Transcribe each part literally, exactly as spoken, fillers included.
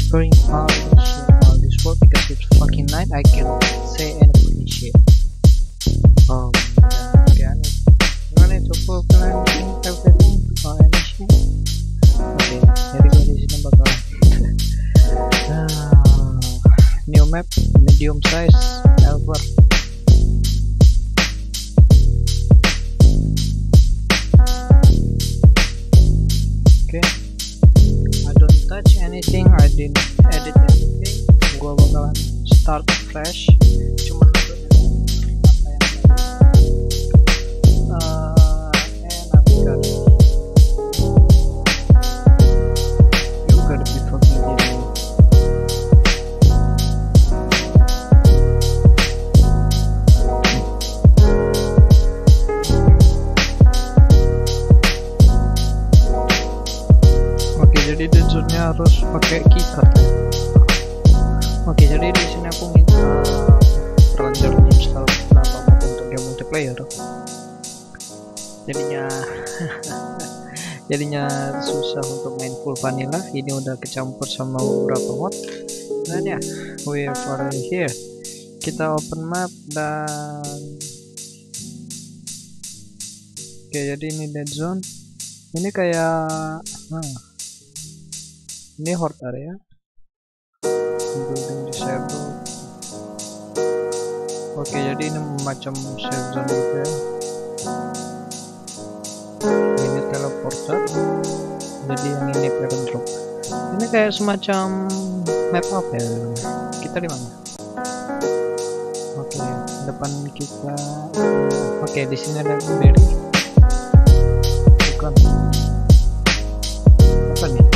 whispering all this shit, all this world because it's fucking night. I can't say any fucking shit. Um, yeah, okay, I need to fulfill anything, everything, or any shit. Okay, jadi gue di sini bakal uh, new map, medium size, Elver. Okay, I don't touch anything, I didn't edit anything. Gua bakalan start fresh, cuma untuk apa yang tadi. Uh, and I've got you gotta be fucking kidding me. Jadi dead zone-nya harus pakai keycard ya. Oke, jadi di sini aku minta terlanjur install beberapa mod untuk game multiplayer. Jadinya jadinya susah untuk main full vanilla. Ini udah kecampur sama beberapa mod. Dan ya, we are here. Kita open map dan oke, jadi ini dead zone. Ini kayak nah, ini horde area, building disable. Oke, jadi ini macam safe zone gitu ya. Ini teleporter, jadi yang ini play and drop. Ini kayak semacam map apa ya? Kita di mana? Oke, depan kita. Oke, di sini ada berry. Bukan. Apa nih?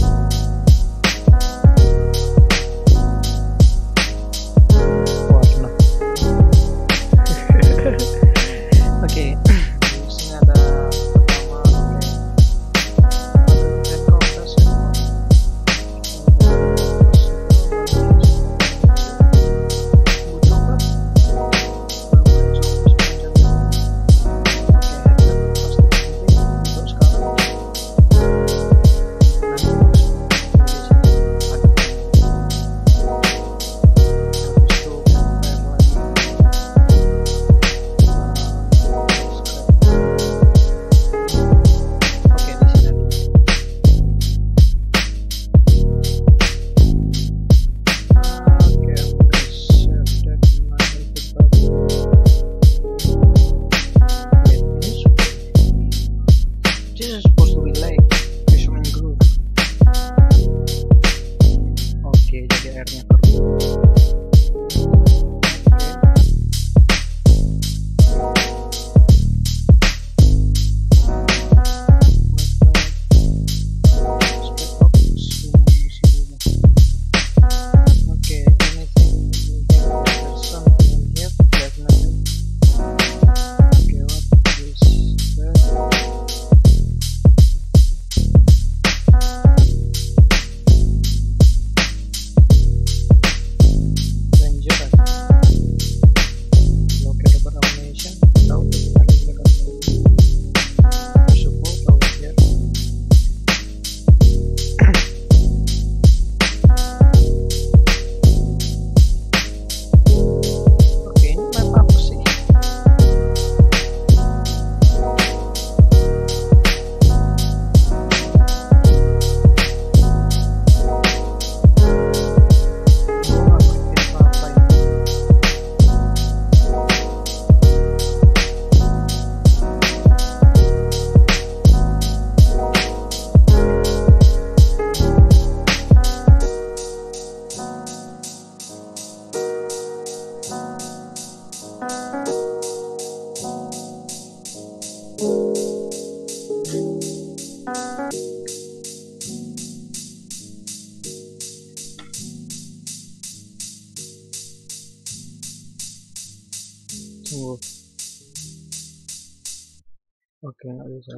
Oke, nggak bisa.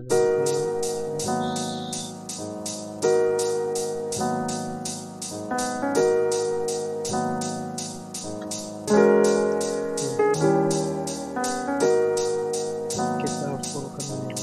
Kita fullkan dulu.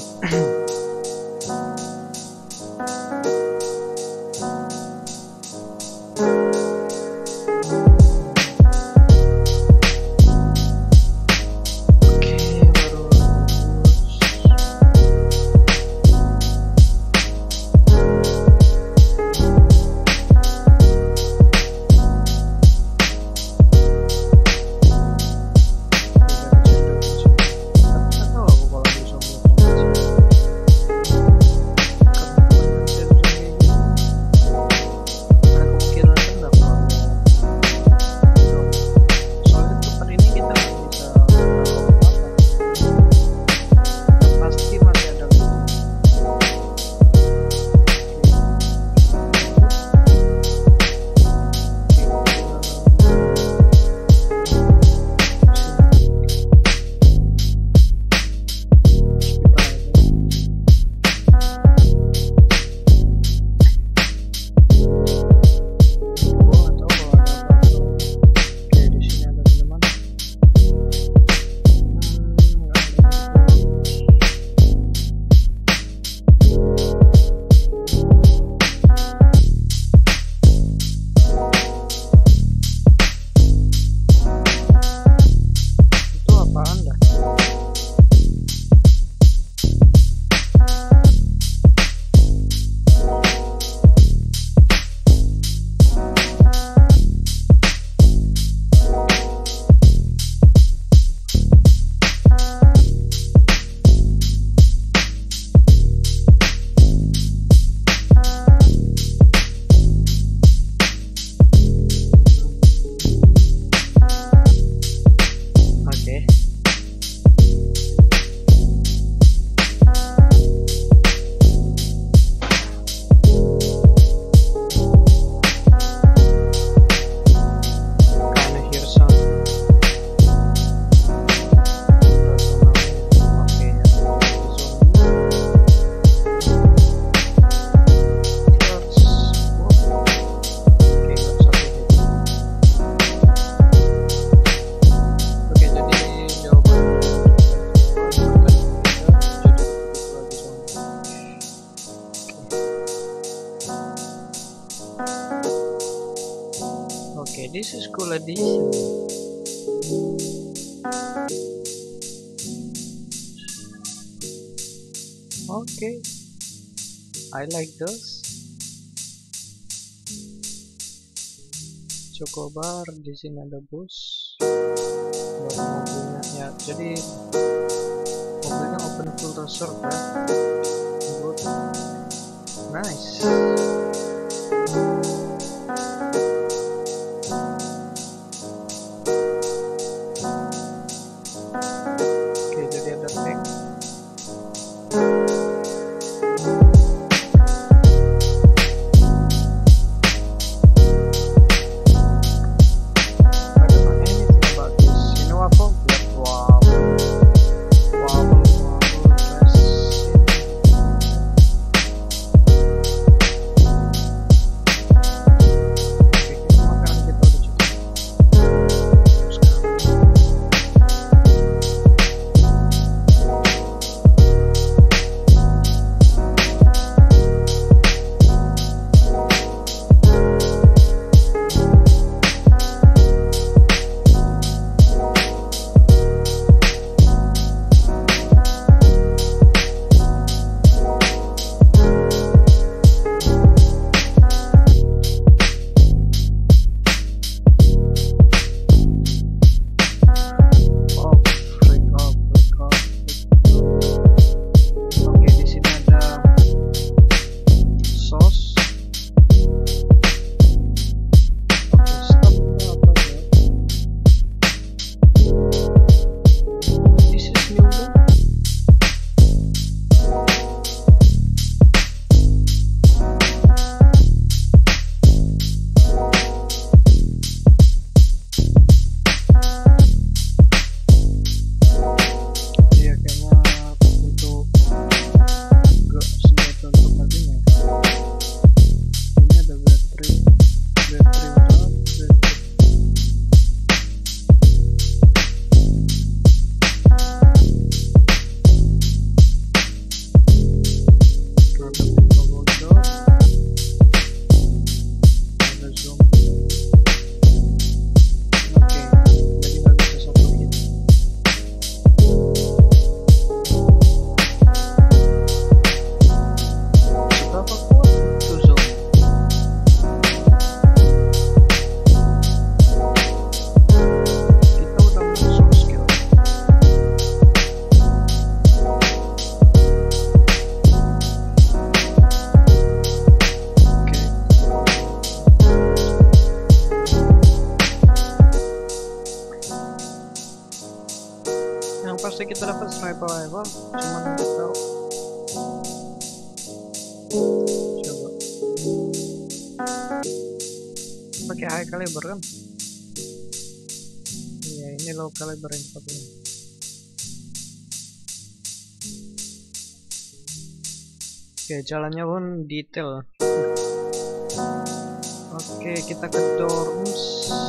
this is cool addition. Okay, I like those. Chocobar, di sini ada bus buat mobilnya ya. Jadi mobilnya open full reserve ya. Good, nice. Oke, jadi ada tank. Pasti kita dapat sniper rifle, cuman nggak tahu. Coba pakai high caliber kan? Iya, ini low caliber yang pakai. Oke, jalannya pun detail. Oke, kita ke dorms.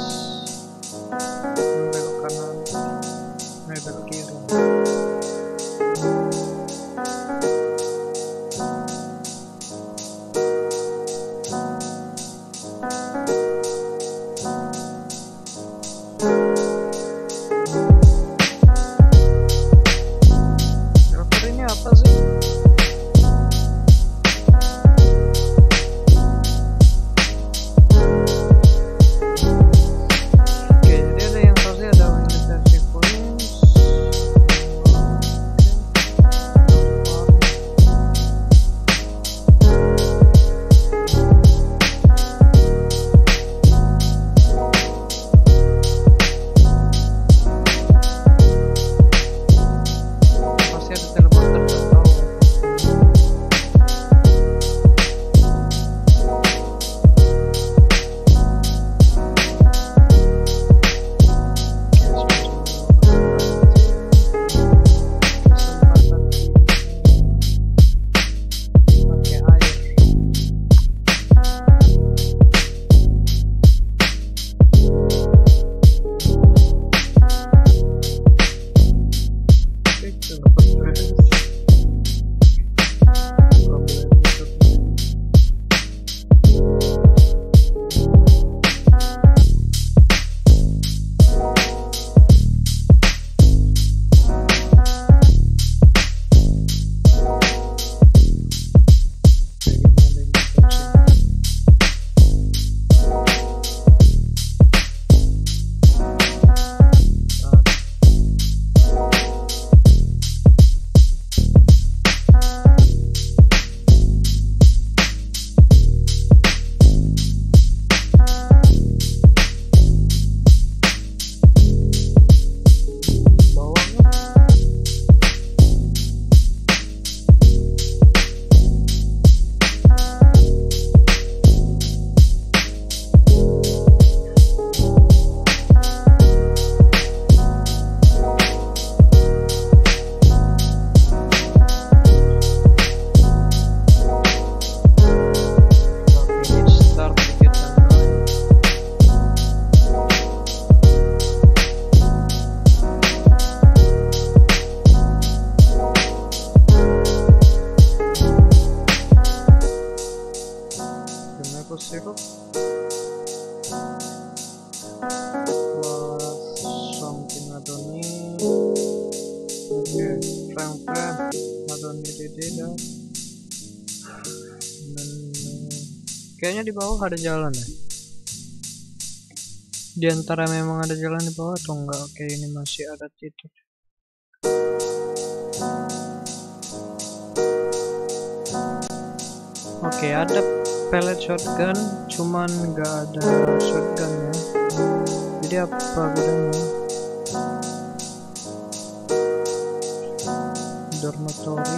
Belok kanan, belok kiri. Driver ini apa sih? Oke, jadi ada yang pasti ada military points. maple syrup plus something I don't need. Okay, frank bread I don't need it either. Dan kayaknya di bawah ada jalan ya. Di antara memang ada jalan di bawah atau enggak? Oke, ini masih ada titik. Oke, ada pellet shotgun, cuman nggak ada shotgun ya. Jadi apa bedanya? Dormitory.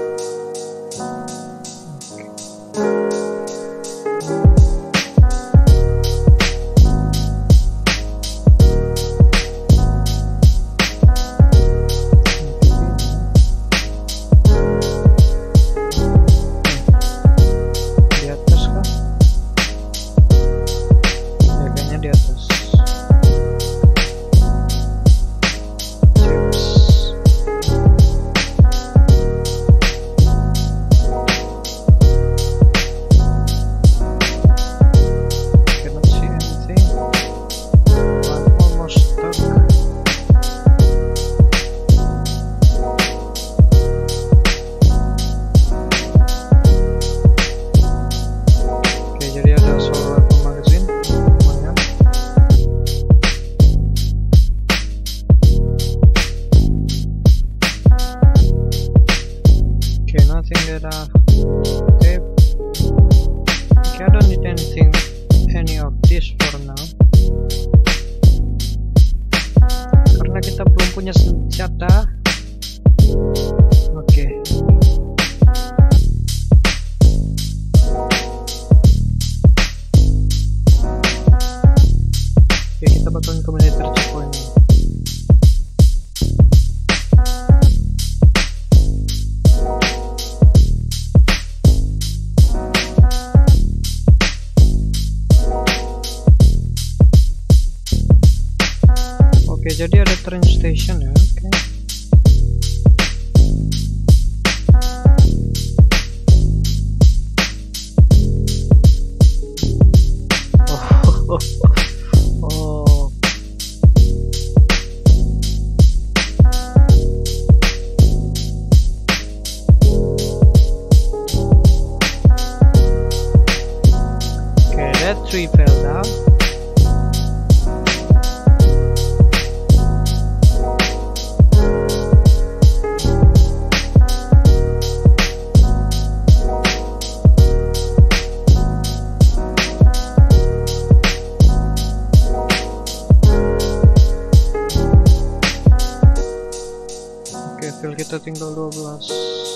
Senjata. Oke. Oke, kita bakalan ke militer checkpoint. Oke, jadi ada train station ya. Oke. Oh, oh, oh. Okay, that tree fell down. Kita tinggal dua belas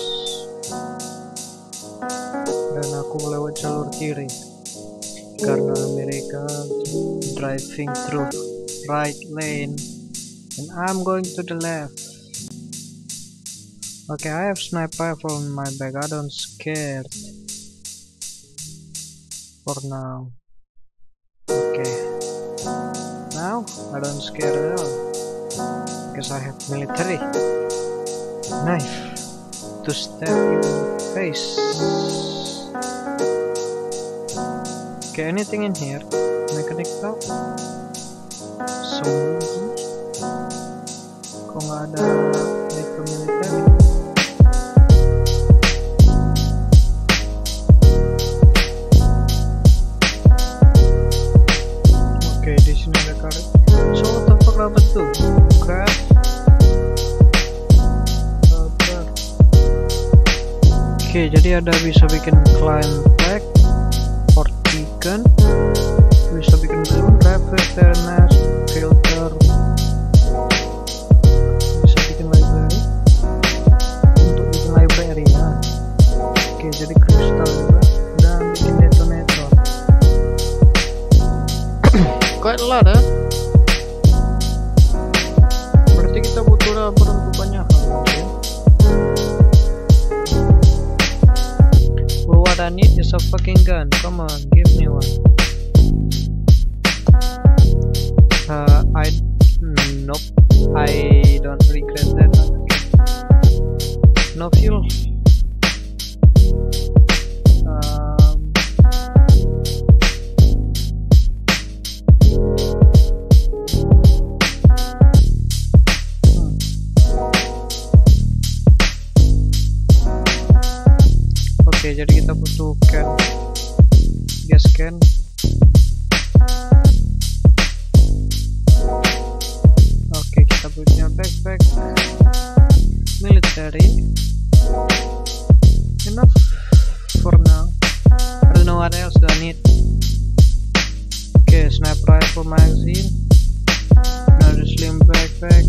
dan aku melewat jalur kiri karena Amerika driving through right lane and I'm going to the left. Okay, I have sniper rifle in my bag. I don't scared for now. Okay, now I don't scared at all because I have military knife to stab you in the face. Okay, anything in here? Mechanic top? Sembunyi? Kok nggak ada item military? Okay, di sini ada karet. So what the fuck apa tuh? Crap. Oke, okay, jadi ada bisa bikin climb flag, port beacon, bisa bikin balloon, reflector, nest, filter, bisa bikin library, untuk bikin library ya. Oke, okay, jadi kristal juga, dan bikin detonator. Quite a lot ya. Berarti kita butuh rubber untuk banyak hal ya. What I need is a fucking gun. Come on, give me one. Uh, I nope. I don't regret that. No fuel. Um, gas can. Oke, kita punya backpack military. Enough for now. I don't know what else do I need. Okay, sniper rifle magazine. Another slim backpack.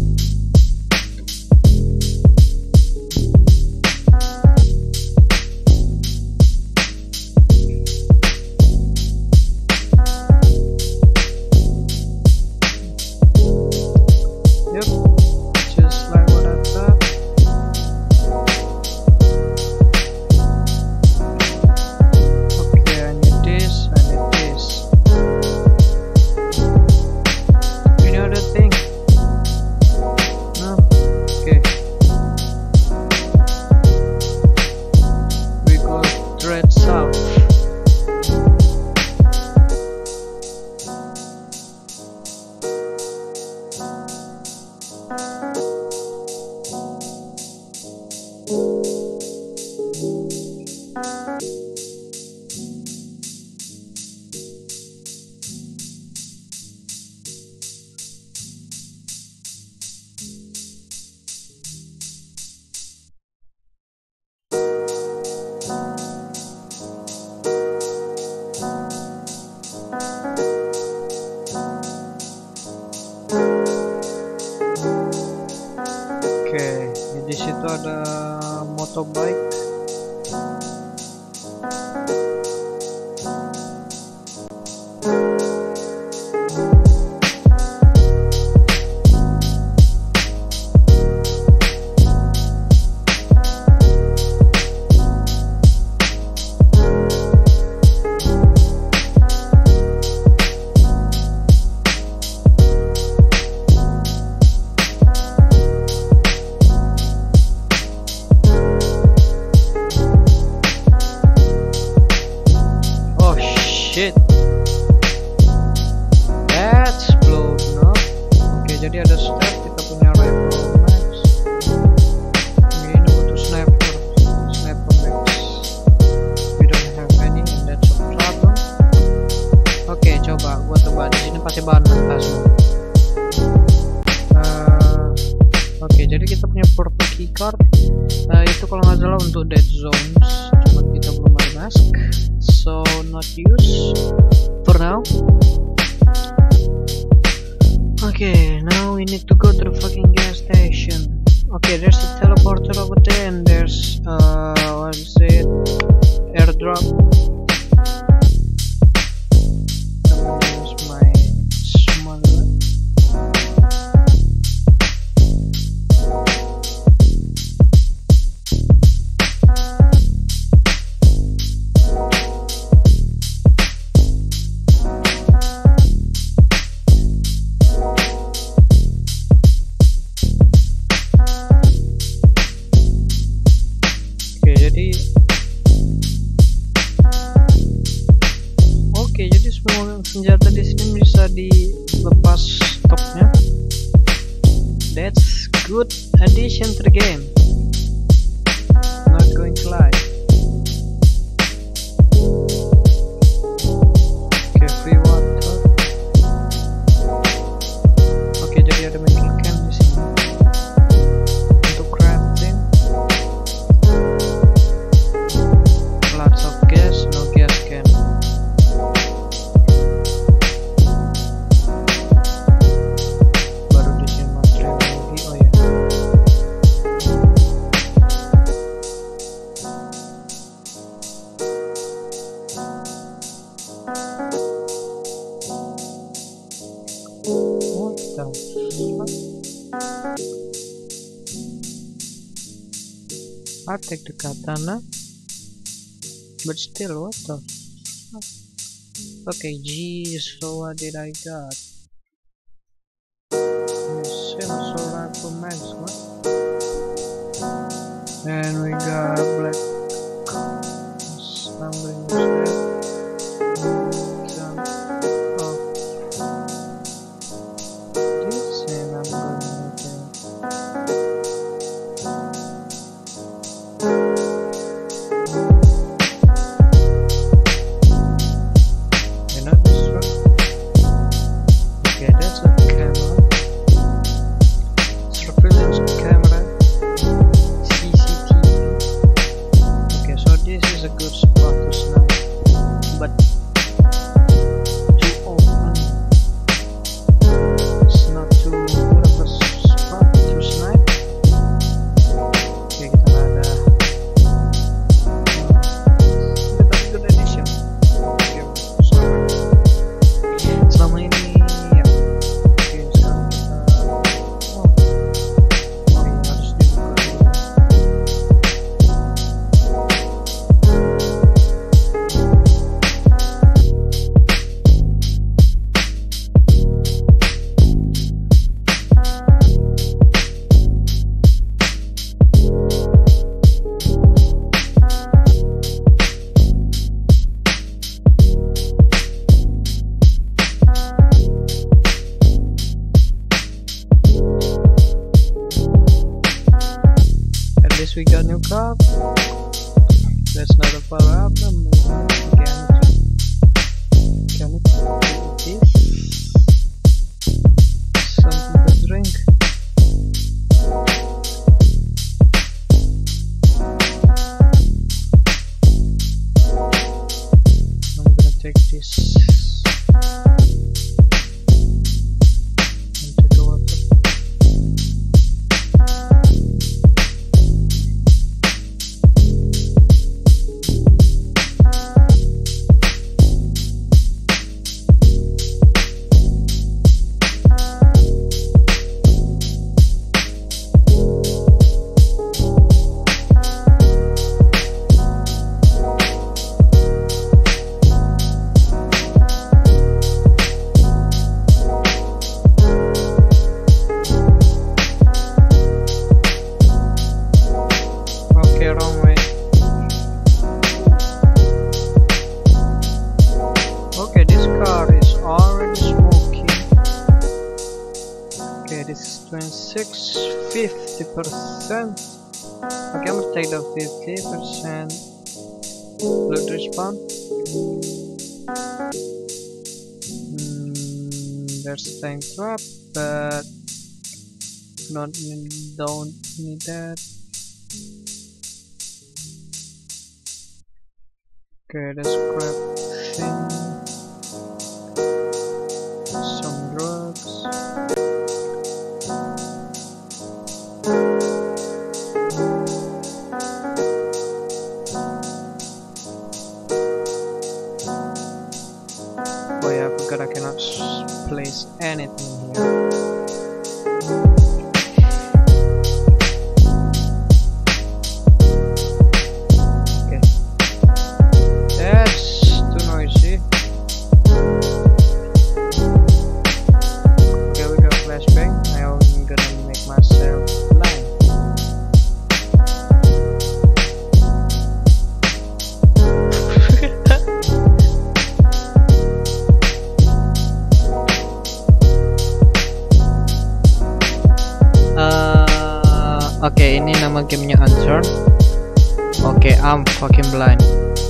Di situ ada motorbike. Shit, that's blown up. Oke, jadi ada step, kita punya rifle max. Oke, ini butuh sniper, sniper max. We don't have any, and that's a problem. Oke, coba gua tebak di sini pasti bahan mentah semua. Uh, Oke, jadi kita punya purple keycard. Uh, itu kalau nggak salah untuk dead zones, cuma kita belum ada mask. So not use for now. Okay, now we need to go to the fucking gas station. Okay, there's a teleporter over there, and there's uh, what is it? Airdrop. Use my smuggler. Oke, jadi semua senjata di sini bisa dilepas stoknya. That's good addition to the game. Not going to lie. Oke, free water. Oke, jadi ada medical can di sini untuk crafting. Lots of gas, no gas can. I take the katana, but still, what the fuck? Okay, geez, so what did I got? Same solar for max, what? And we got black. I'm going to use that. Some of this, and I'm going to crop. That's not a problem. Can it, can it do this? Something to drink. I'm gonna take this. Wrong way. Okay, this car is already smoking. Okay, this is twenty-six, fifty percent. Okay, I'm gonna take the fifty percent loot respawn. Mm, there's a tank trap, but not don't need that. Okay, the scrap thing, some drugs. Oh yeah, I forgot I cannot place anything here. Oke, okay, ini nama gamenya Unturned. Oke, okay, I'm fucking blind.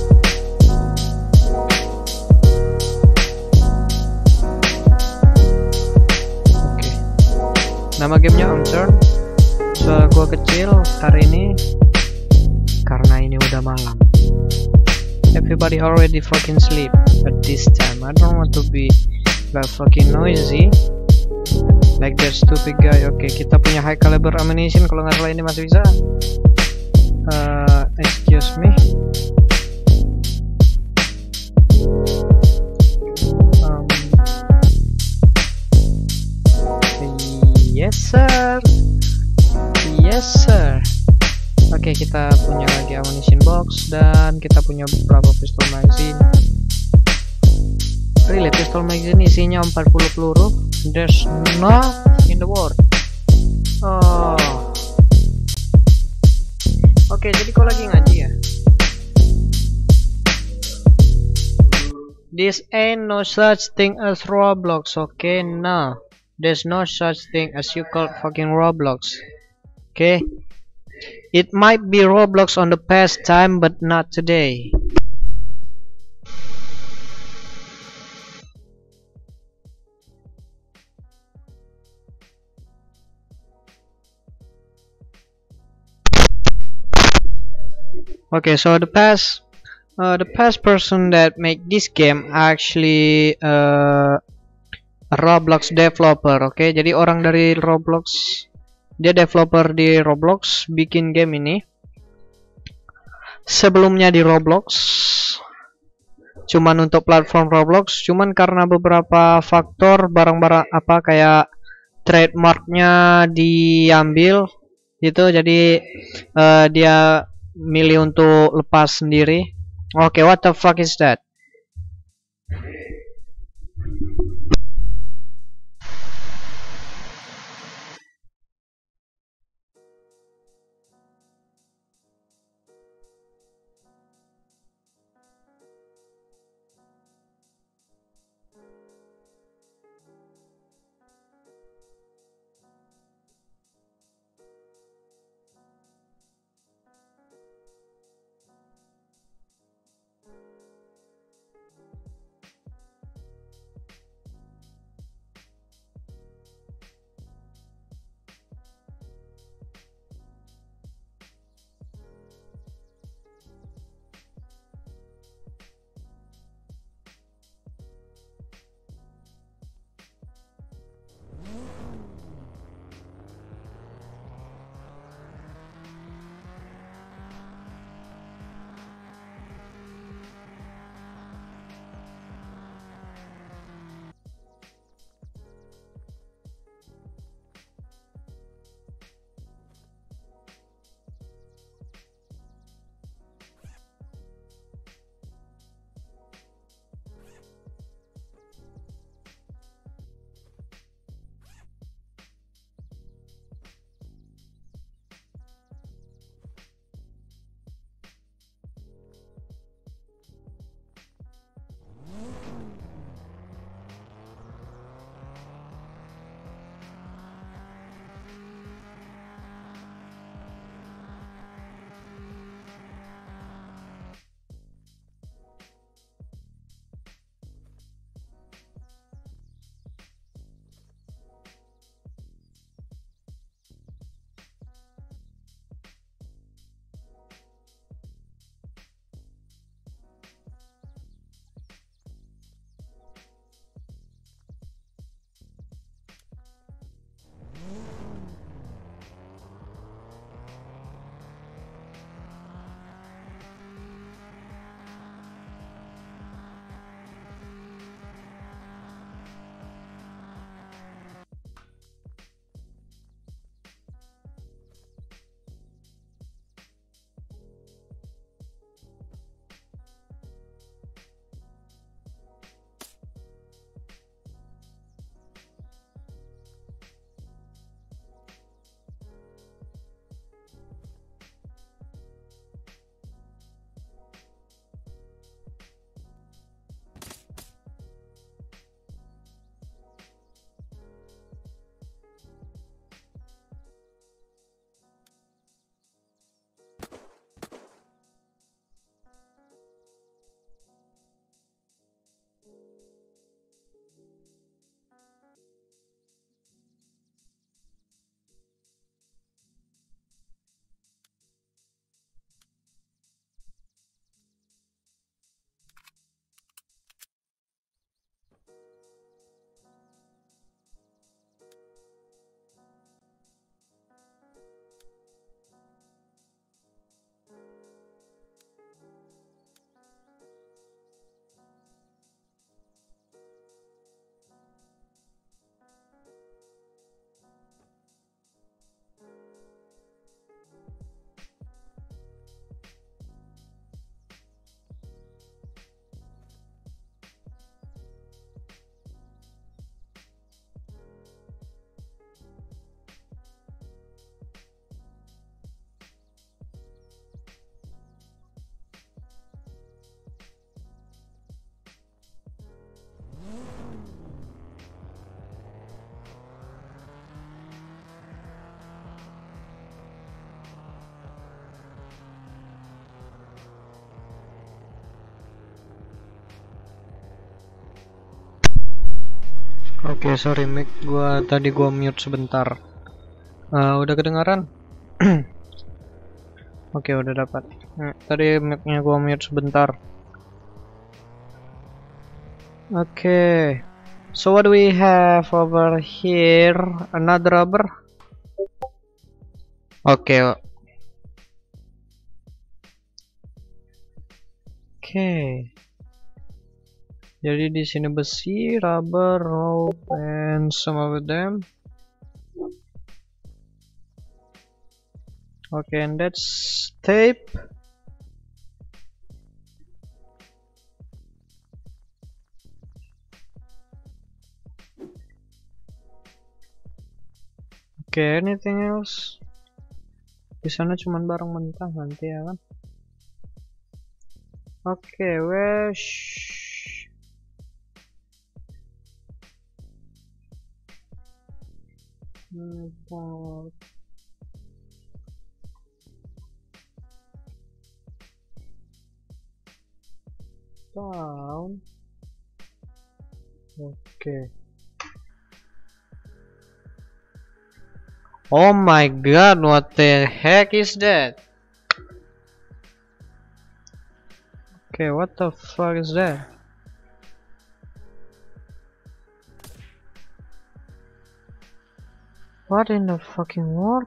Oke, okay. Nama gamenya Unturned. Suara gua kecil hari ini karena ini udah malam. Everybody already fucking sleep at this time. I don't want to be like fucking noisy. Like that stupid guy. Oke, okay, kita punya high caliber ammunition. Kalau nggak salah ini masih bisa. Uh, excuse me. Um, yes sir. Yes sir. Oke, okay, kita punya lagi ammunition box dan kita punya beberapa pistol magazine. Really, pistol magazine isinya empat puluh peluru. There's no in the world. Oh. Oke, okay, jadi kau lagi ngaji ya? This ain't no such thing as Roblox, okay? No, there's no such thing as you call fucking Roblox. Okay? It might be Roblox on the past time, but not today. Okay, so the past uh, the past person that make this game actually uh, a Roblox developer. Oke, okay? Jadi orang dari Roblox, dia developer di Roblox bikin game ini. Sebelumnya di Roblox, cuman untuk platform Roblox, cuman karena beberapa faktor barang-barang apa kayak trademarknya diambil gitu, jadi uh, dia milih untuk lepas sendiri. Oke, okay, what the fuck is that? Oke, okay, sorry mic gua tadi gua mute sebentar. Uh, udah kedengaran? Oke, okay, udah dapat. Nah, tadi mic-nya gua mute sebentar. Oke. Okay. So what do we have over here? Another rubber? Oke. Okay. Oke. Okay. Jadi di sini besi, rubber, rope, and some of them. Okay, and that's tape. Okay, anything else? Di sana cuman barang mentah nanti ya kan? Oke, okay, wesh. Mantap. Down. Oke. Okay. Oh my god, what the heck is that? Okay, what the fuck is that? What in the fucking world?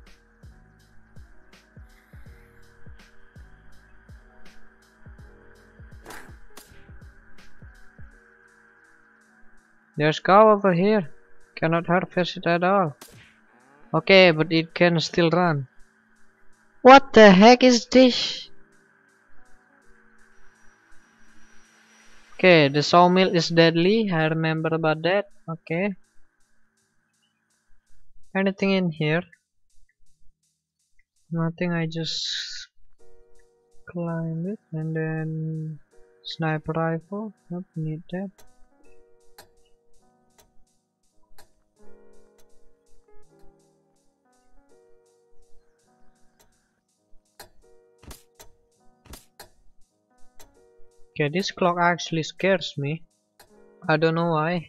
There's cow over here. Cannot harvest it at all. Okay, but it can still run. What the heck is this? Okay, the sawmill is deadly. I remember about that. Okay. Anything in here? Nothing. I just climb it and then sniper rifle. Nope, need that. Okay, this clock actually scares me. I don't know why.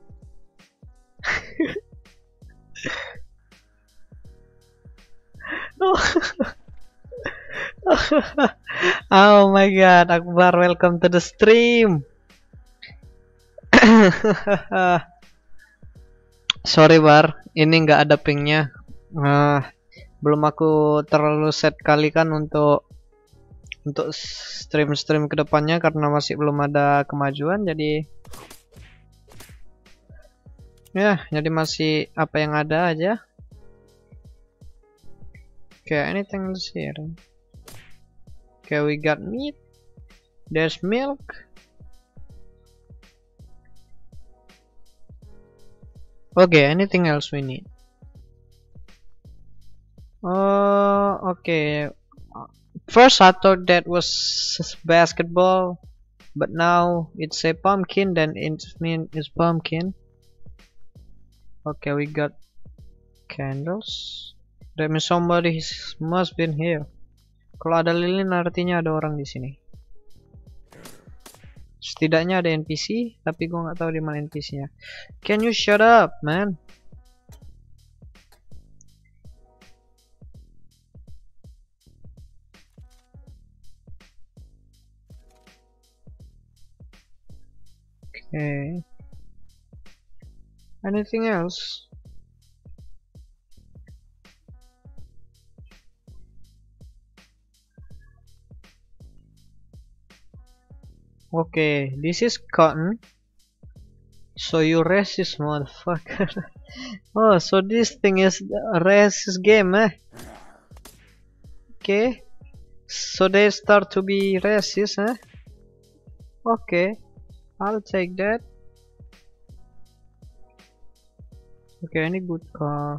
Oh my god, Akbar, welcome to the stream. Sorry Bar, ini nggak ada pingnya. Nah, belum aku terlalu set kali kan untuk untuk stream-stream kedepannya karena masih belum ada kemajuan, jadi ya jadi masih apa yang ada aja. Okay, anything else here? Okay, we got meat. There's milk. Okay, anything else we need? Oh, okay. First I thought that was basketball, but now it's a pumpkin, then it means it's pumpkin. Okay, we got candles. That means somebody must been here. Kalau ada lilin artinya ada orang di sini. Setidaknya ada N P C, tapi gua nggak tahu di mana N P C-nya. Can you shut up, man? Okay. Anything else? Okay, this is cotton. So you racist motherfucker. Oh, so this thing is a racist game, eh? Okay. So they start to be racist, eh? Okay, I'll take that. Okay, any good car?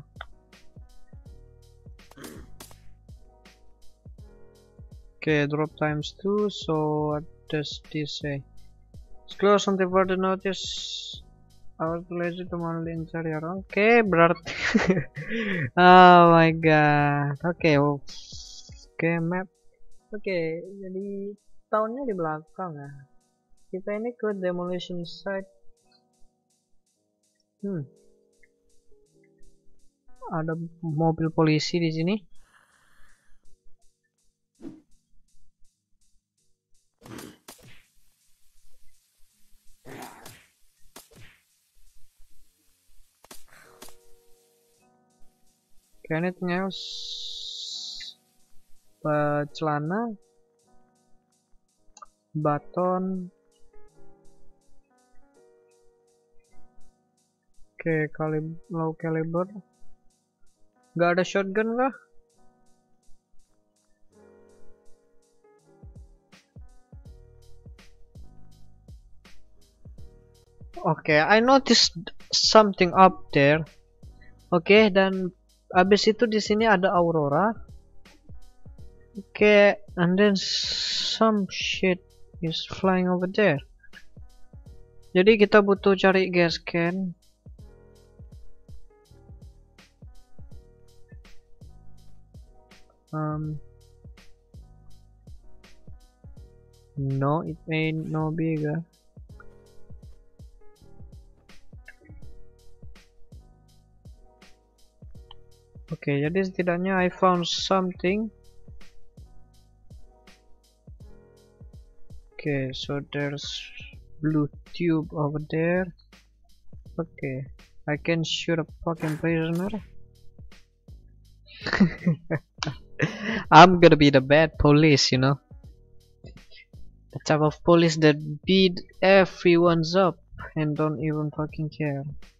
Okay, drop times two. So what does this say? Close on the further notice. Our lazy to only interior. Okay, berarti. Oh my god. Okay, oh. Okay, map. Oke, jadi tahunnya di belakang ya. Kita ini ke demolition site. Hmm. Ada mobil polisi di sini. Okay, anything else? Uh, celana, baton. Oke, okay, kali low caliber. Gak ada shotgun kah? Oke, okay, I noticed something up there. Oke, okay, dan abis itu di sini ada aurora. Oke, okay, and then some shit is flying over there. Jadi kita butuh cari gas can. Um, no, it ain't no bigger. Oke, okay, jadi setidaknya I found something. Okay, so there's blue tube over there. Okay, I can shoot a fucking prisoner. I'm gonna be the bad police, you know, the type of police that beat everyone's up and don't even fucking care.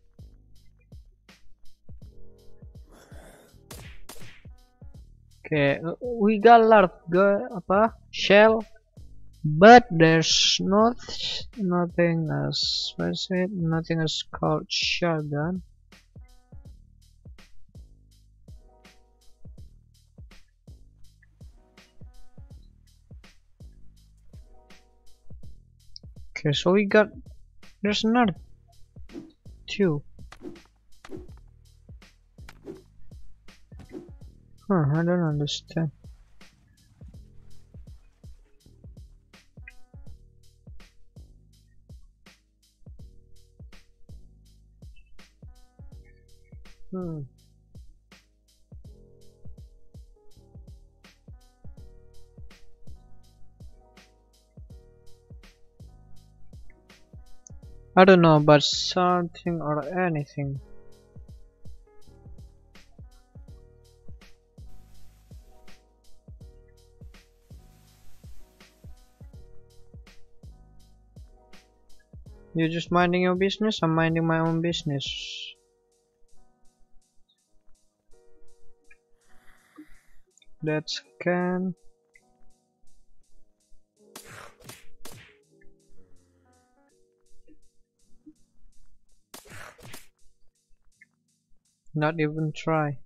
Okay, we got a lot of good apa shell. But there's not nothing as what is it? Nothing as called shotgun. Okay, so we got there's another two. Huh, I don't understand. Hmm. I don't know about something or anything. You're just minding your business, I'm minding my own business. That's can. Not even try.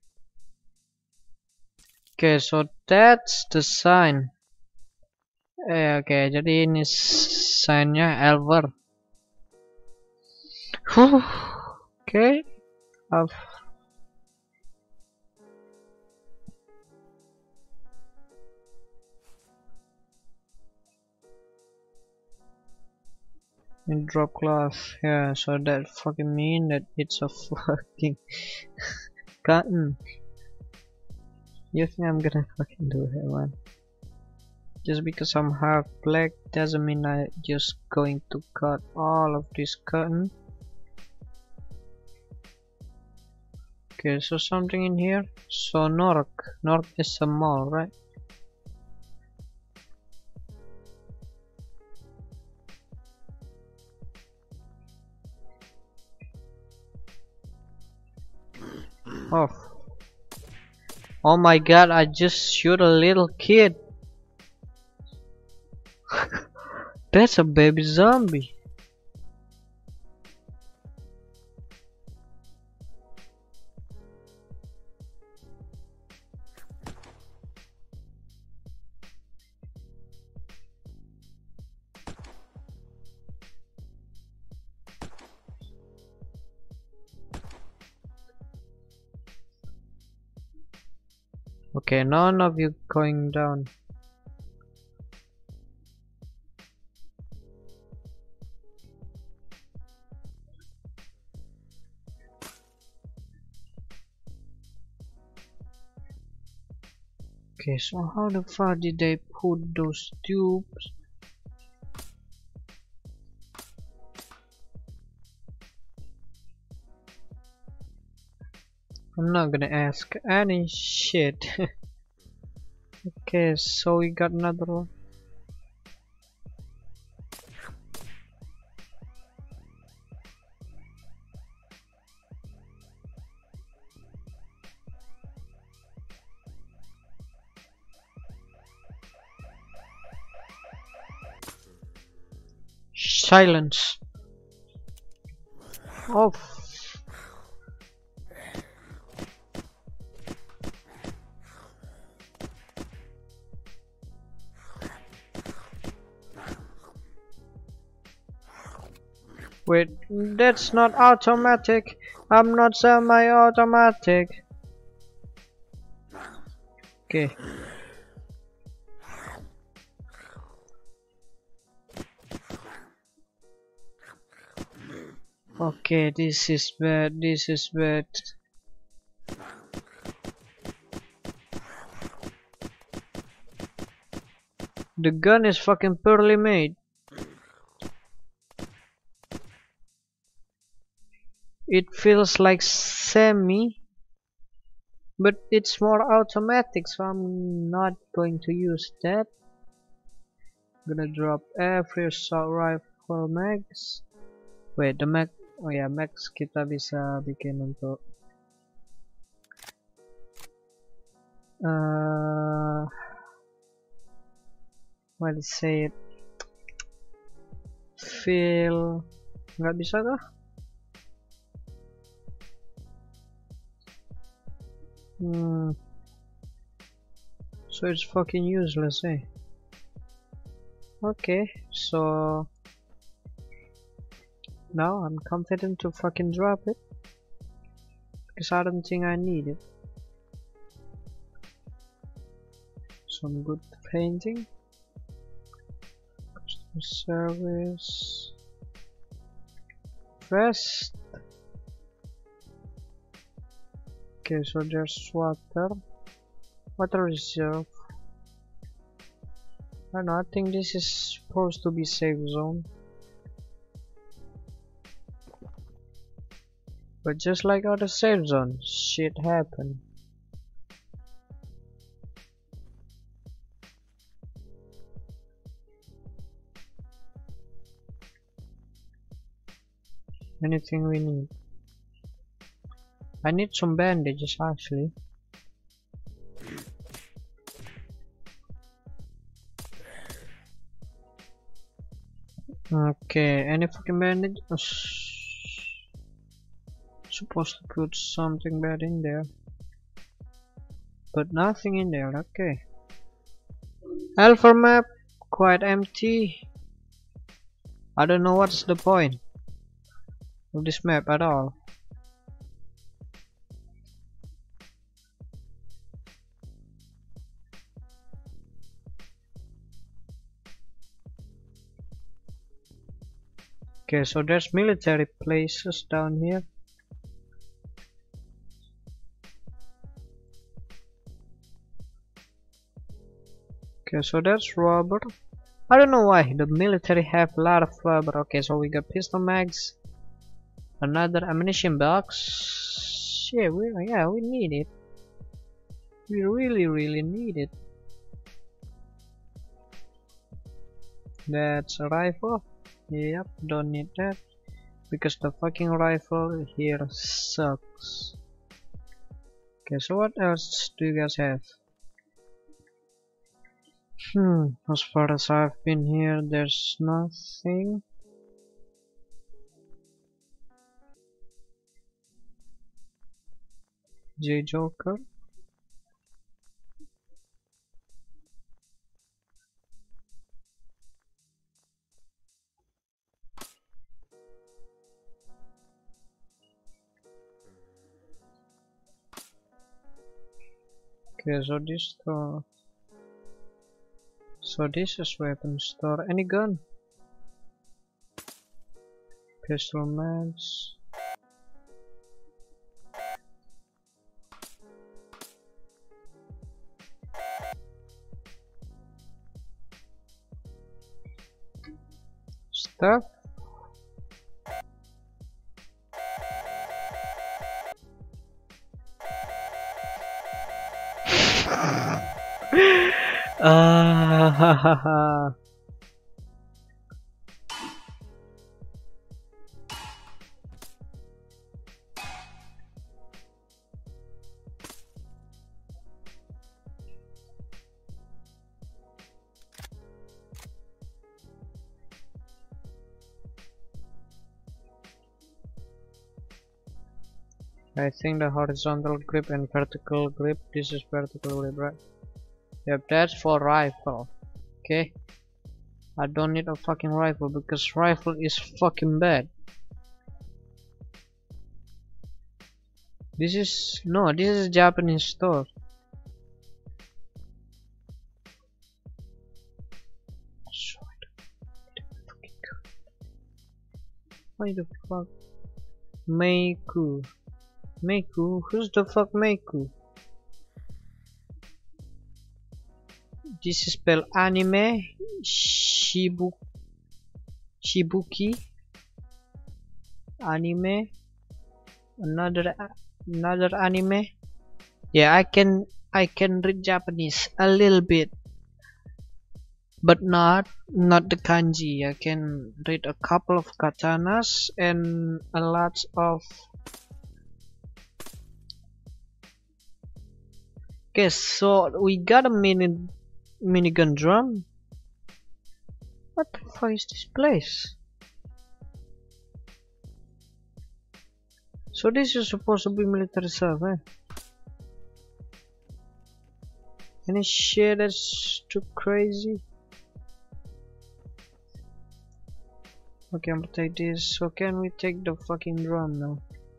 Okay, so that's the sign. Eh, oke, okay, jadi ini signnya Elver. Huh. Oke, okay. I've in drop class. Yeah, so that fucking mean that it's a fucking cotton. You think I'm gonna fucking do it, man? Just because I'm half black doesn't mean I just going to cut all of this cotton. Okay, so something in here. So Nork, Nork is a mall, right? Oh, oh my god! I just shoot a little kid. That's a baby zombie. Okay, none of you going down. Okay, so how the fuck did they put those tubes? I'm not gonna ask any shit. Okay, so we got another one. Silence. Oh. Wait, that's not automatic. I'm not semi-automatic. Okay. Okay, this is bad. This is bad. The gun is fucking poorly made. It feels like semi, but it's more automatic, so I'm not going to use that. I'm gonna drop every assault rifle mags. Wait, the mag. Oh ya, yeah, mags kita bisa bikin untuk. Uh, what is it? Feel nggak bisa kah? Hmm. So it's fucking useless, eh? Okay, so now I'm confident to fucking drop it because I don't think I need it. Some good painting, customer service, vest. Okay, so there's water, water reserve. I don't know, I think this is supposed to be safe zone. But just like other safe zone, shit happen. Anything we need. I need some bandages actually. Okay, any fucking bandage? Oh, supposed to put something bad in there, but nothing in there. Okay. Alpha map quite empty. I don't know what's the point of this map at all. Okay, so there's military places down here. Okay, so that's rubber. I don't know why the military have a lot of rubber. Okay, so we got pistol mags, another ammunition box. Yeah, we yeah we need it. We really really need it. That's a rifle. Yep, don't need that because the fucking rifle here sucks. Okay, so what else do you guys have? Hmm, as far as I've been here, there's nothing. J Joker. Okay, so this store. So this is weapon store. Any gun? Pistol mags. Stuff. Ah, ha, ha, ha. I think the horizontal grip and vertical grip. This is vertical grip, right? Yep, that's for rifle. Okay, I don't need a fucking rifle because rifle is fucking bad. This is no, this is a Japanese store. Why the fuck? Meiku. Meiku? Who's the fuck Meiku? This is spelled anime. Shibu Shibuki. Anime. Another another anime. Yeah, I can I can read Japanese a little bit, but not not the kanji. I can read a couple of katanas and a lot of. Okay, so we got a mini minigun drum. What the fuck is this place? So this is supposed to be military stuff, eh? Any shit that's too crazy? Okay, I'm gonna take this. So can we take the fucking drum now?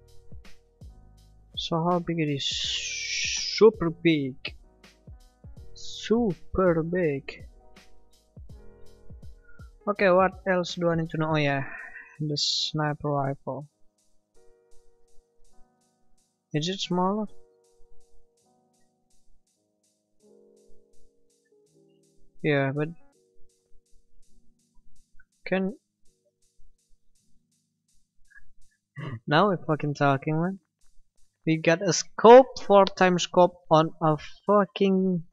So how big it is? Super big. Super big. Okay, what else do I need to know? Oh yeah, the sniper rifle. Is it smaller? Yeah, but can now we're fucking talking, man. We got a scope, four times scope on a fucking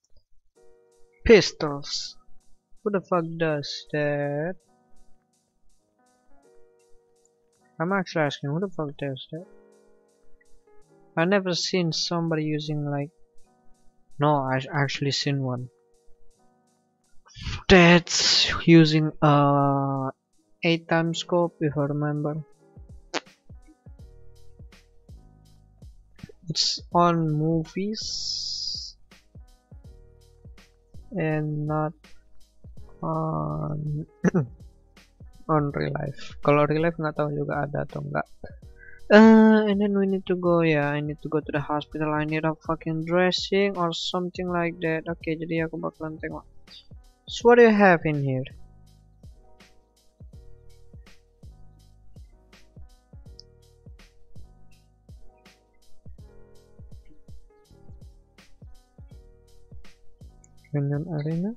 pistols. Who the fuck does that? I'm actually asking, who the fuck does that? I never seen somebody using like. No, I actually seen one. That's using uh eight times scope, if I remember. It's on movies and not on on real life. Kalau real life nggak tahu juga ada atau enggak. Uh, and then we need to go, yeah, I need to go to the hospital. I need a fucking dressing or something like that. Oke, okay, jadi aku bakalan tengok. So what do you have in here? Canyon Arena.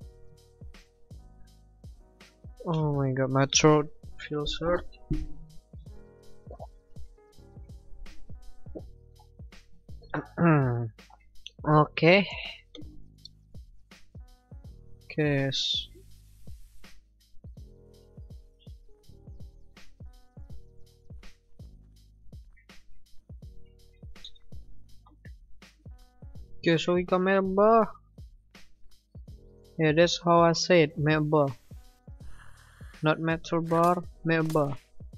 Oh my god, my throat feels hurt. Okay. Okay. Okay, so we got member. Yeah, that's how I say it, member. Not metal bar, member.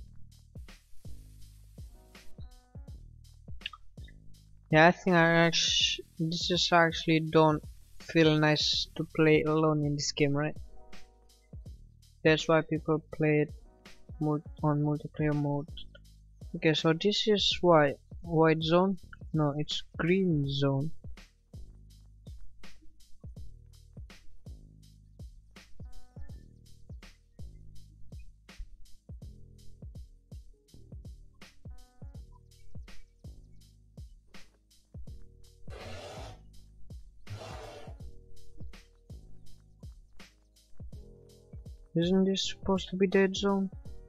Yeah, I think I actually this is actually don't feel nice to play alone in this game, right? That's why people play it on multiplayer mode. Okay, so this is white white zone. No, it's green zone. Isn't this supposed to be dead zone?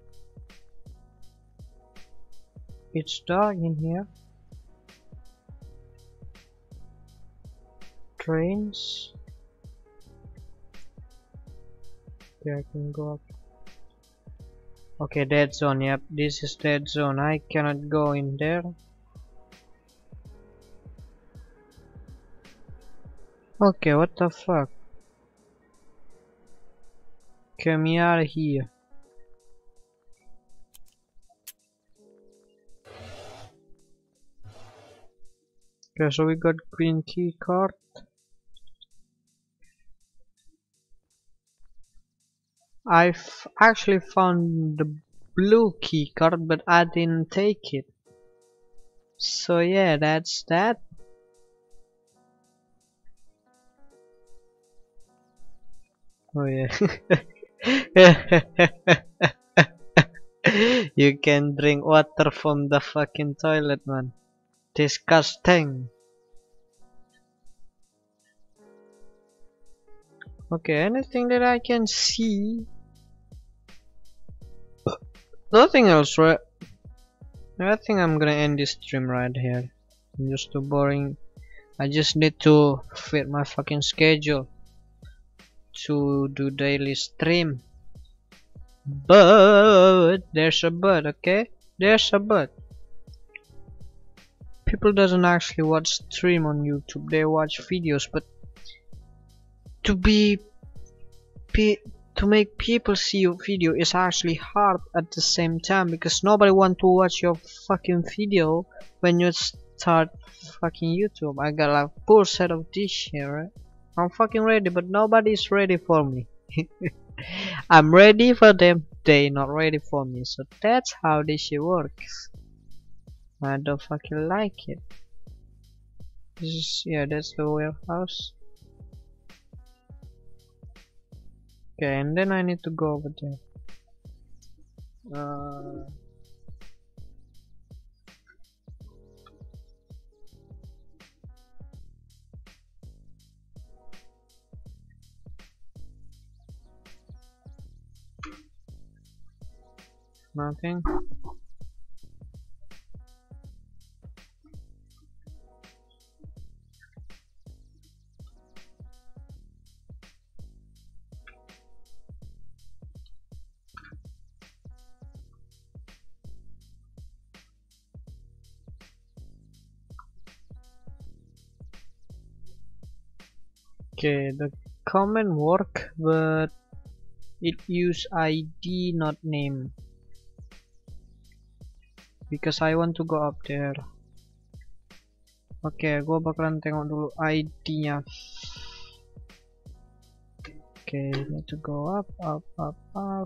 It's dark in here. Trains. Okay, I can go up. Okay, dead zone. Yep, this is dead zone. I cannot go in there. Okay, what the fuck? Get me out of here. Okay, so we got green key card. I've actually found the blue key card, but I didn't take it. So yeah, that's that. Oh yeah. You can drink water from the fucking toilet, man. Disgusting. Okay, anything that I can see? Nothing else, right? I think I'm gonna end this stream right here. I'm just too boring. I just need to fit my fucking schedule to do daily stream. But there's a but, okay? There's a but. People doesn't actually watch stream on YouTube. They watch videos, but to be to make people see your video is actually hard at the same time, because nobody want to watch your fucking video when you start fucking YouTube. I got like full set of this shit, right? I'm fucking ready, but nobody's ready for me. I'm ready for them, they not ready for me. So that's how this shit works. I don't fucking like it. This is, yeah, that's the warehouse. Okay, and then I need to go over there. Uh, nothing. Okay, the command work, but it use I D not name because I want to go up there. Oke, okay, gua bakalan tengok dulu I D-nya. Oke, okay, need to go up, up, up, up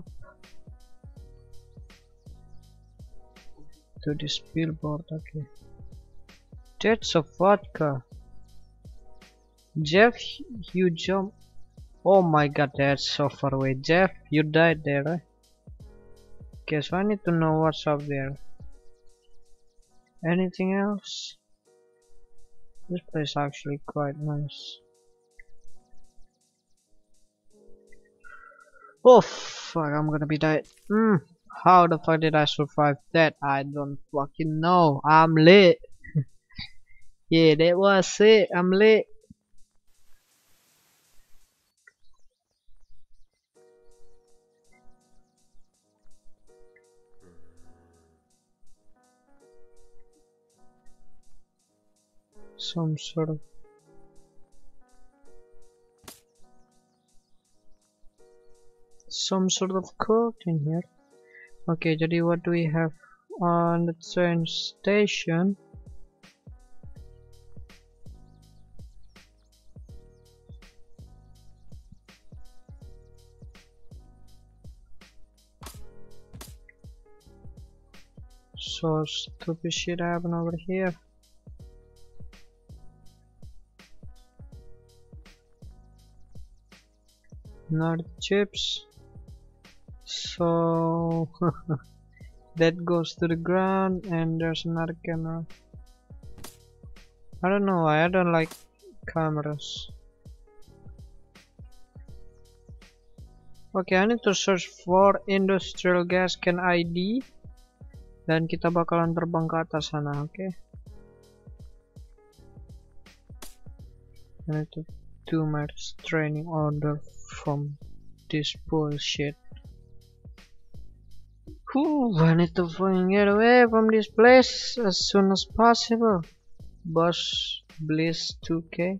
to this billboard. Okay, that's a vodka. Jeff, you jump. Oh my god, that's so far away. Jeff, you died there. Eh? Okay, so I need to know what's up there. Anything else? This place is actually quite nice. Oh fuck, I'm gonna be dead. Hmm, how the fuck did I survive that? I don't fucking know. I'm lit. Yeah, that was it. I'm lit. Some sort of some sort of code in here. Okay, jadi what do we have on the train station? So stupid shit happened over here. Not chips. So that goes to the ground, and there's another camera. I don't know why I don't like cameras. Okay, I need to search for industrial gas can I D, dan kita bakalan terbang ke atas sana. Okay, I need to do my training order from this bullshit. Whew, I need to fucking get away from this place as soon as possible. Boss Bliss two K.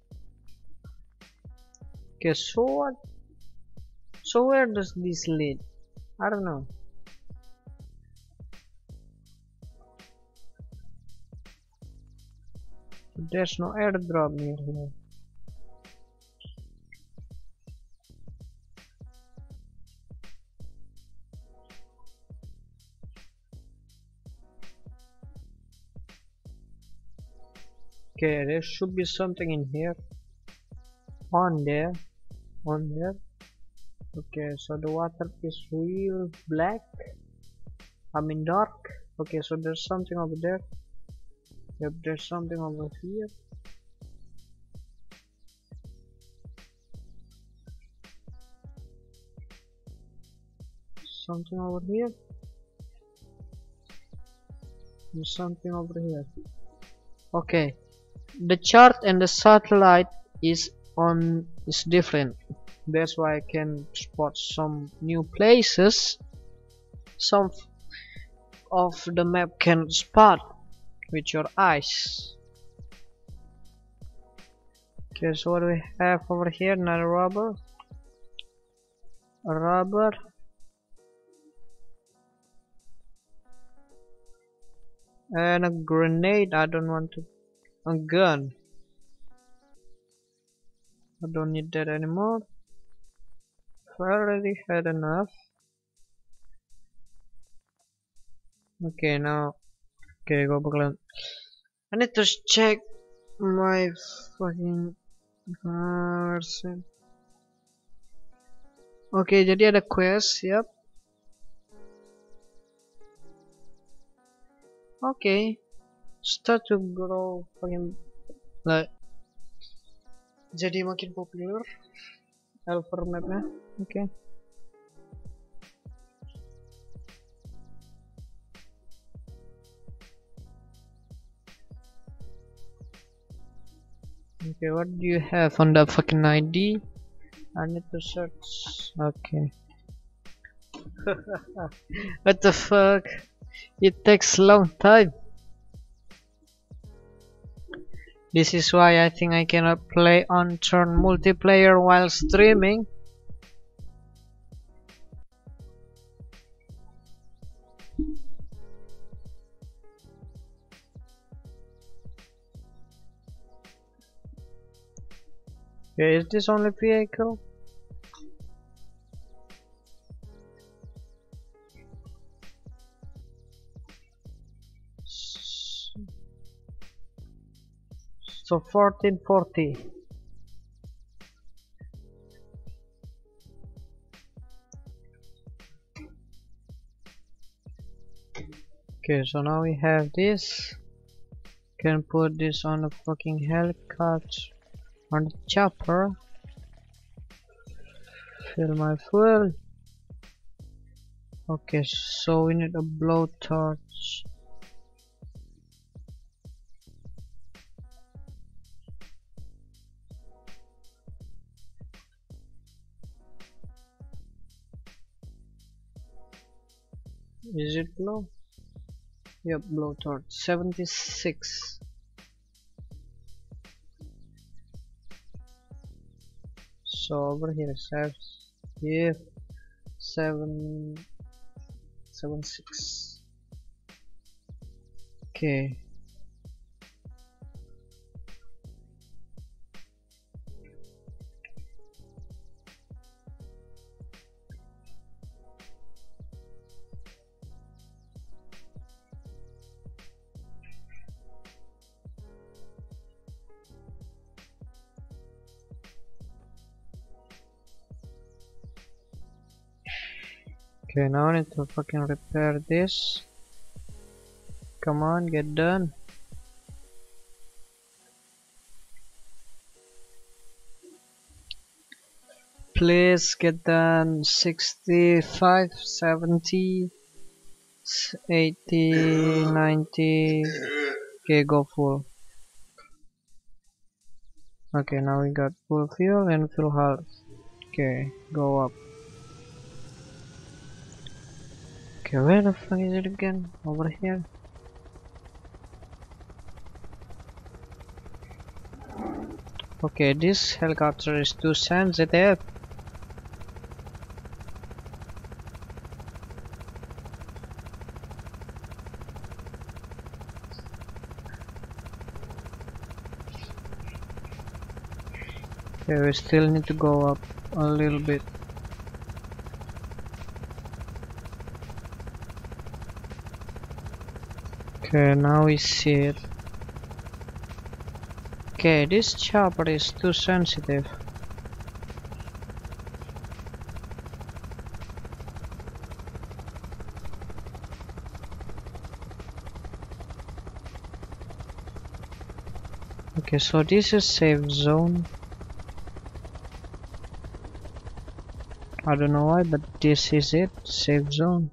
Okay, so what? So where does this lead? I don't know. There's no airdrop near here. Okay, there should be something in here. On there. On there. Okay, so the water is real black. I mean dark. Okay, so there's something over there. Yep, there's something over here. Something over here. There's something over here. Okay. The chart and the satellite is on is different. That's why I can spot some new places. Some of the map can spot with your eyes. Okay, so what do we have over here? Another rubber. A rubber. And a grenade. I don't want to. A gun. I don't need that anymore. I already had enough. Okay, now. Okay, go bakalan. I need to check my fucking person. Okay, jadi ada quest, yep. Okay. Start to grow fucking like jadi makin populer Elfer mapnya. Okay. Okay, what do you have on the fucking I D? I need to search. Okay. What the fuck? It takes a long time. This is why I think I cannot play on turn multiplayer while streaming. Okay, is this only vehicle? So fourteen forty. Okay, so now we have this. Can put this on a fucking helicopter, on the chopper. Fill my fuel. Okay, so we need a blowtorch. Is it blow? Yep, blowtorch. seventy-six. So over here says yeah, seven seven six. Okay. Okay, now I need to fucking repair this. Come on, get done. Please get done. Sixty-five, seventy, eighty, ninety. Okay, go full. Okay, now we got full fuel and full health. Okay, go up. Okay, where the fuck is it again? Over here. Okay, this helicopter is too sensitive. Okay, we still need to go up a little bit. Okay, now we see it. Okay, this chopper is too sensitive. Okay, so this is safe zone. I don't know why, but this is it, safe zone.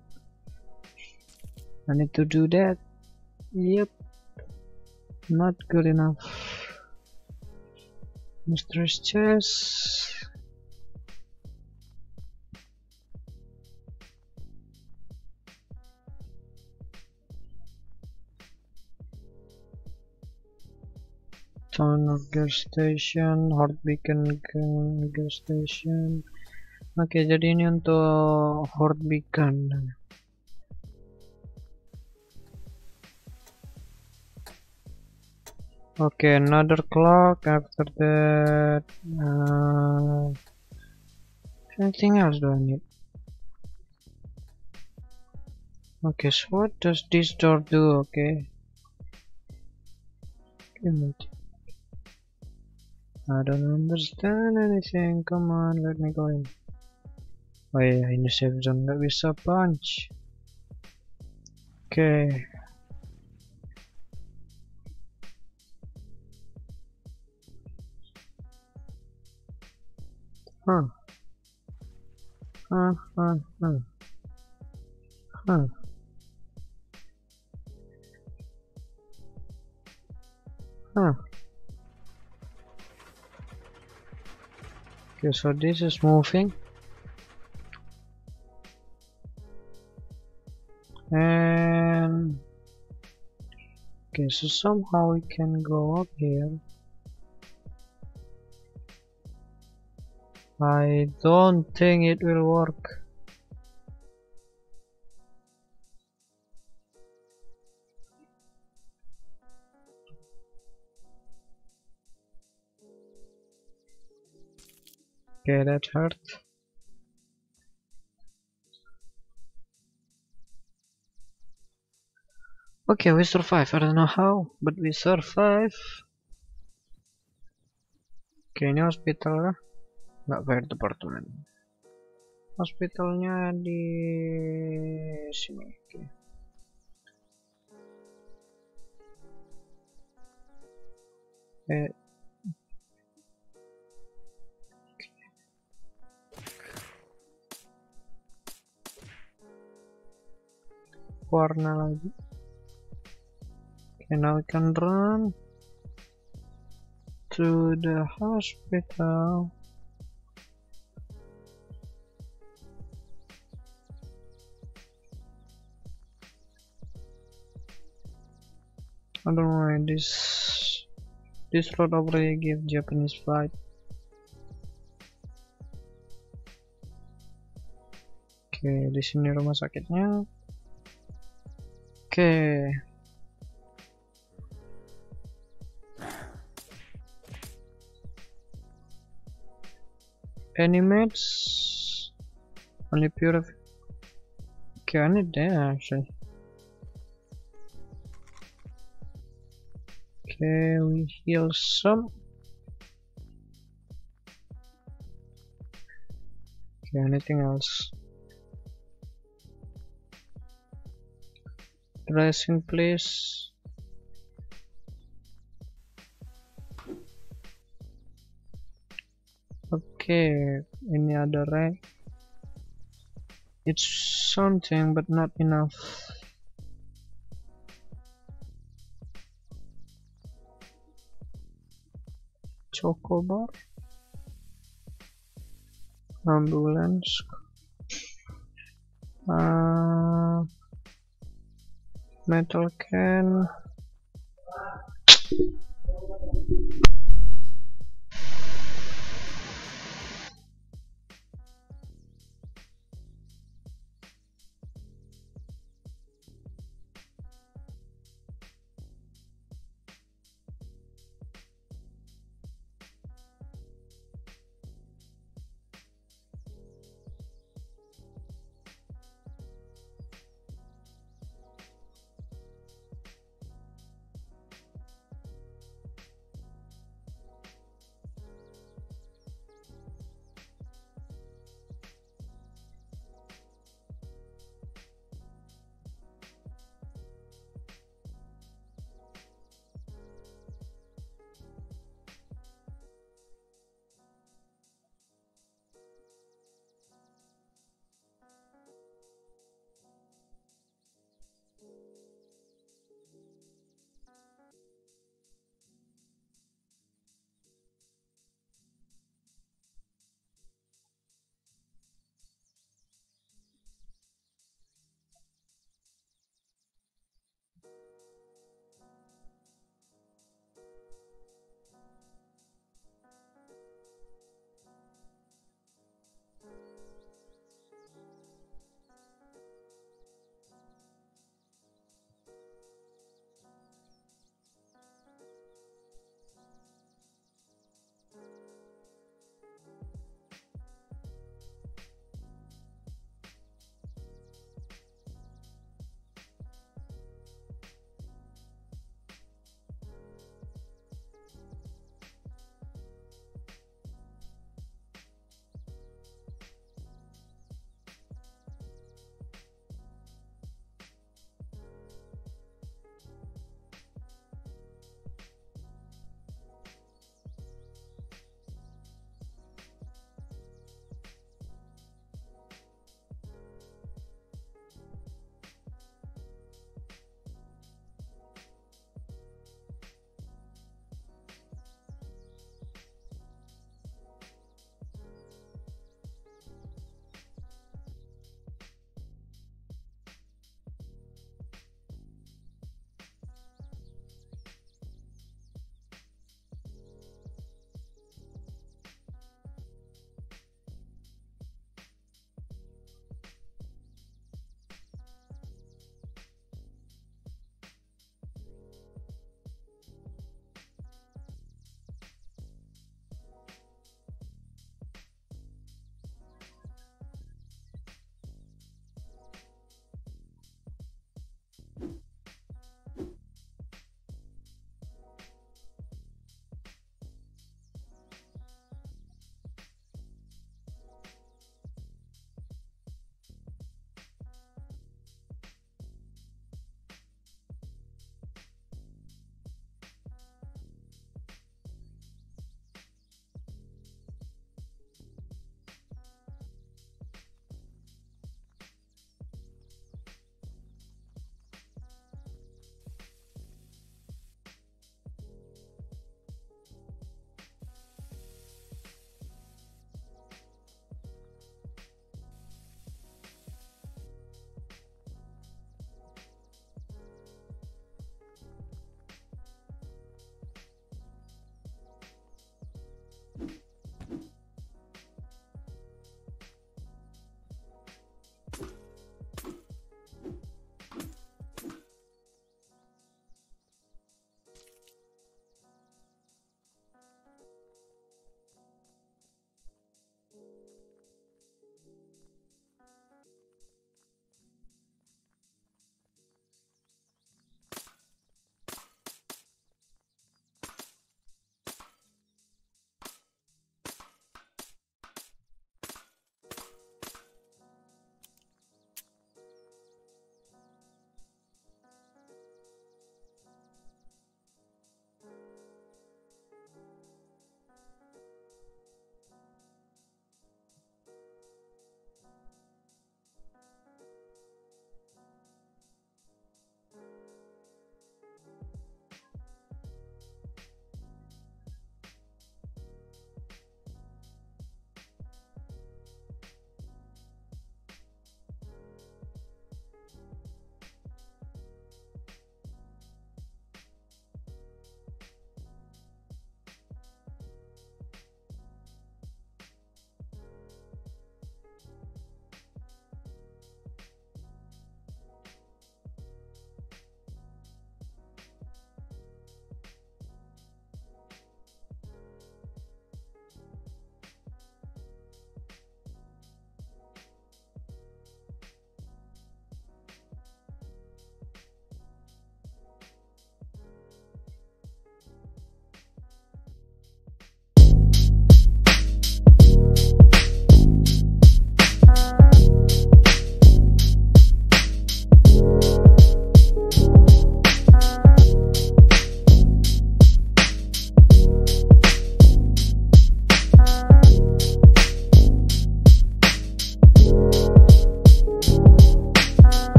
I need to do that. Yep, not good enough. Mistress chest. Tunnel gas station, Hort Beacon gas station. Oke, okay, jadi ini untuk Hort Beacon. Okay, another clock. After that, uh, anything else do I need? Okay, so what does this door do? Okay, I don't understand anything. Come on, let me go in. Oh yeah, ini safe zone nggak bisa punch. Okay. Huh. Huh, huh, huh. Huh. Huh. Okay, so this is moving. And okay, so somehow we can go up here. I don't think it will work. Okay, that hurt. Okay, we survive. I don't know how, but we survive. Oke, ini hospital kah? Nggak, fire department. Hospitalnya di sini. Oke. Eh. Warna lagi. Okay, now we can run to the hospital. I don't know why this this road already give Japanese vibe. Oke, okay, di sini rumah sakitnya. Oke. Okay. Any meds? Only pure. Okay, I need that actually. Okay, we heal some. Okay, anything else? Dressing, please. Okay, any other rank? It's something, but not enough. Chocobar, ambulance, uh, metal can.